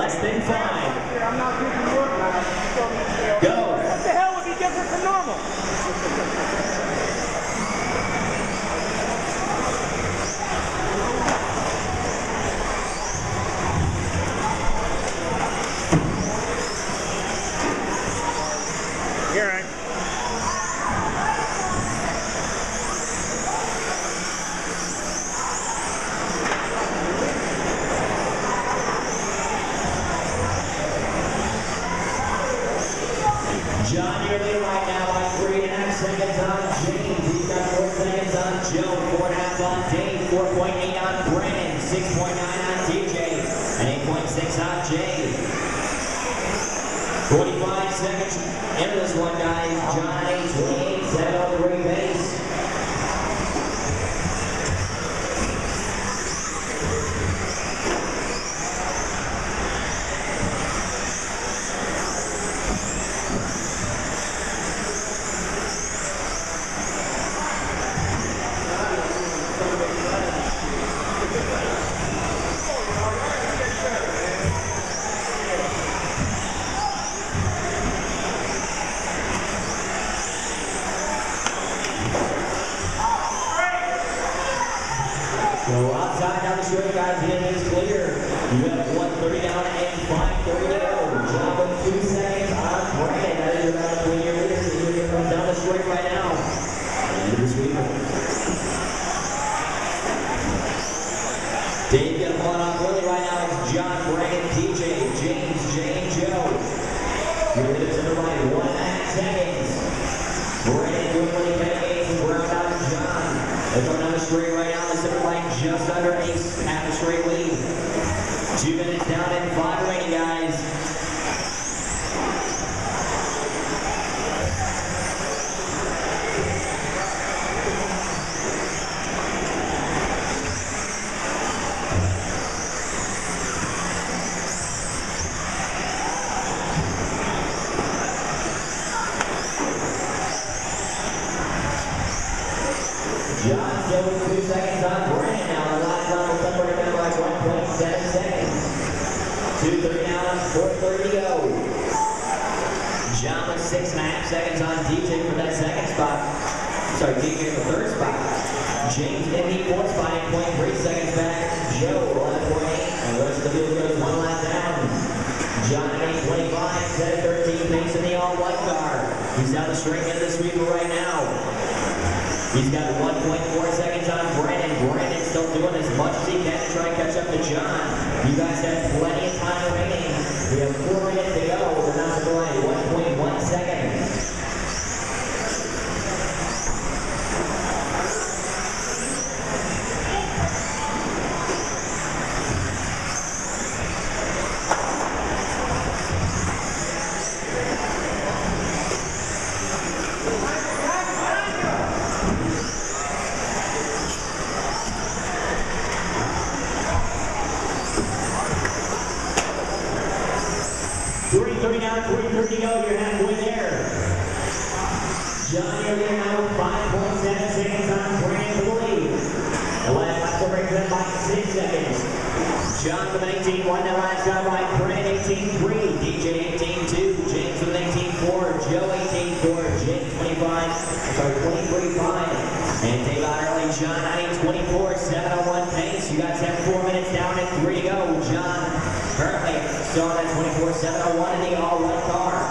less than 5. I'm not giving work now. Go. What the hell would be different from normal? You're right. John, you're leading right now by 3.5 seconds on James. He's got 4 seconds on Joe, 4.5 on Dave, 4.8 on Brandon, 6.9 on DJ, and 8.6 on Jay. 45 seconds into this one, guys. John 8.28, 703 pace. So outside down the straight, guys, the end is clear. You got 1:30 down and 5:30 to go. John with 2 seconds on Brandon. That is about between your leaders. He's going to come down the straight right now. Into the sweeper. Dave getting one off early right now. It's John, Brandon, TJ, James, Jay, and Joe. Your leaders to the right, 1.5 seconds. Brandon doing what he can against round out John. They're going down the straight right now. They're sitting like just under ace, half a straight lead. 2 minutes down and 5 remaining, guys. John still with 2 seconds on Brandon now. The last round will separate them by 1.7 seconds. 2:30 down, 4:30 to go. John with 6.5 seconds on DJ for that second spot. Sorry, DJ for third spot. James in the fourth spot, 8.3 seconds back. Joe, 11.8. And the rest of the field goes 1 lap down. John at 8.25, set at 13 pace in the all-white car. He's down the straight end of the sweeper right now. He's got 1.4 seconds on Brandon. Brandon's still doing as much as he can to try and catch up to John. You guys have plenty of time remaining. We have 4 minutes to go. We're not to go at 1.1 seconds. Down, 3:30 to go, you're halfway there. John, you're there now, 5.7 seconds on Brandon for the lead. The last lap will break them by 6 seconds. John with an 18.1, the last time by Brandon 18.3, DJ 18.2, James with an 18.4, Joe 18.4, James 23.5, and Dave out early, John 9.24, 7:01 pace. You guys have 4 minutes down and 3 to go. John currently still on that 24.701 in the all-white car.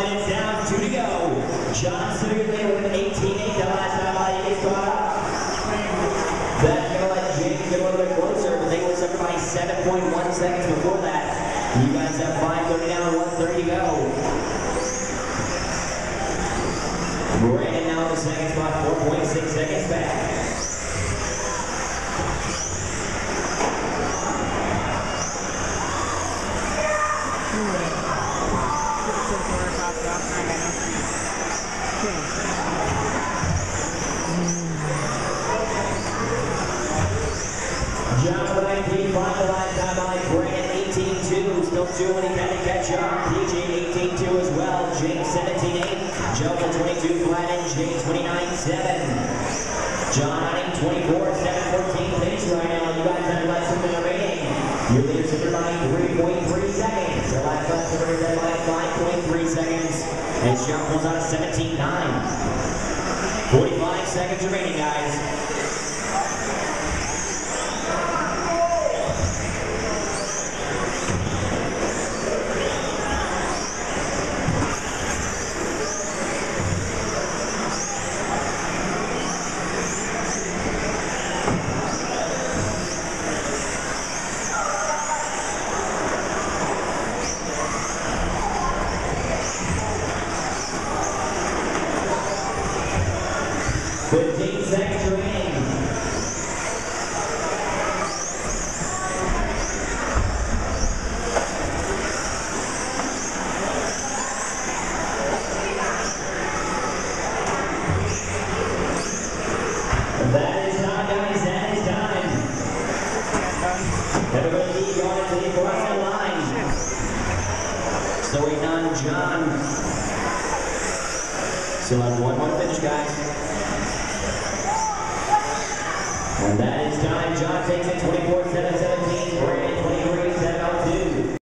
minutes down, 2 to go. John Sugar with 18-8 the last time he gets caught up. That's going to let James get a little bit closer, but they were up by 7.1 seconds before that. You guys have 5:30 down, 1:30 to go. Brandon now in the second spot, 4.6 seconds back. John 19, final line time by Brandon 18-2, still doing he can to catch up. DJ 18-2 as well, James 17-8, Joe 22 flat and James 29-7. John Hunting 24-7-14 finish right now. You guys have less than remaining. Your leaders are by 3.3 seconds. The last lap is by 5.3 seconds. And John pulls out a 17-9. 45 seconds remaining, guys. So waiting on John. Still have one more finish, guys. And that is time. John takes it 24-7-17. Brandon 23.